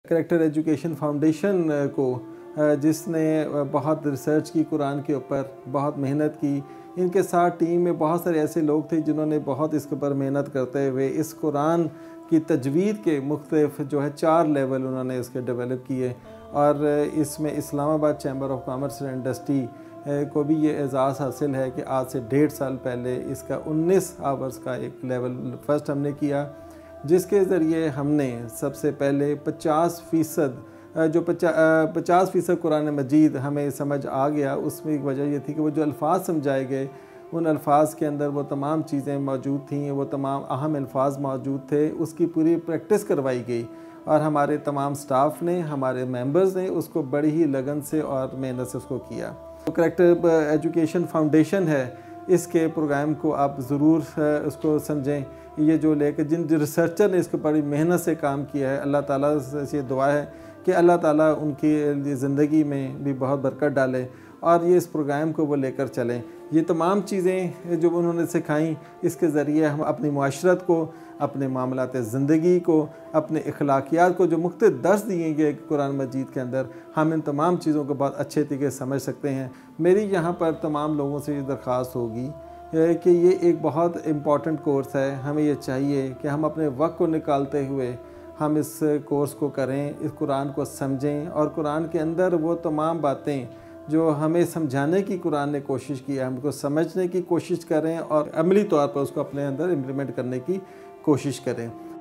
Character education foundation को जिसने बहुत रिसर्च की कुरान के ऊपर, बहुत मेहनत की। इनके साथ टीम में बहुत सारे ऐसे लोग थे जिन्होंने बहुत इसके ऊपर मेहनत करते हुए इस कुरान की तजवीद के मुख्तलिफ जो है 4 लेवल उन्होंने इसके डेवलप किए। और इसमें Islamabad chamber of commerce and industry को भी ये एजाज़ हासिल है कि आज से 1.5 साल पहले इसका 19 आवर्स का एक लेवल फर्स्ट हमने किया, जिसके ज़रिए हमने सबसे पहले 50% जो 50% कुरान मजीद हमें समझ आ गया। उसमें एक वजह ये थी कि वो जो अल्फाज समझाए गए, उन अल्फाज के अंदर वो तमाम चीज़ें मौजूद थीं, वो तमाम अहम अल्फाज मौजूद थे। उसकी पूरी प्रैक्टिस करवाई गई और हमारे तमाम स्टाफ ने, हमारे मेंबर्स ने उसको बड़ी ही लगन से और मेहनत से उसको किया। तो करैक्टर एजुकेशन फाउंडेशन है, इसके प्रोग्राम को आप ज़रूर उसको समझें। ये जो लेकर जिन रिसर्चर ने इसको बड़ी मेहनत से काम किया है, अल्लाह ताला से दुआ है कि अल्लाह ताला उनकी ज़िंदगी में भी बहुत बरकत डाले और ये इस प्रोग्राम को वो लेकर चलें। ये तमाम चीज़ें जो उन्होंने सिखाई, इसके ज़रिए हम अपनी मुआशरत को, अपने मामलात ज़िंदगी को, अपने अखलाकियात को जो मुख्तलिफ दर्स दिए गए कुरान मजीद के अंदर, हम इन तमाम चीज़ों को बहुत अच्छे तरीके से समझ सकते हैं। मेरी यहाँ पर तमाम लोगों से ये दरख्वास्त होगी कि ये एक बहुत इम्पॉर्टेंट कोर्स है। हमें ये चाहिए कि हम अपने वक्त को निकालते हुए हम इस कोर्स को करें, इस कुरान को समझें और कुरान के अंदर वो तमाम बातें जो हमें समझाने की कुरान ने कोशिश की है, हमको समझने की कोशिश करें और अमली तौर पर उसको अपने अंदर इम्प्लीमेंट करने की कोशिश करें।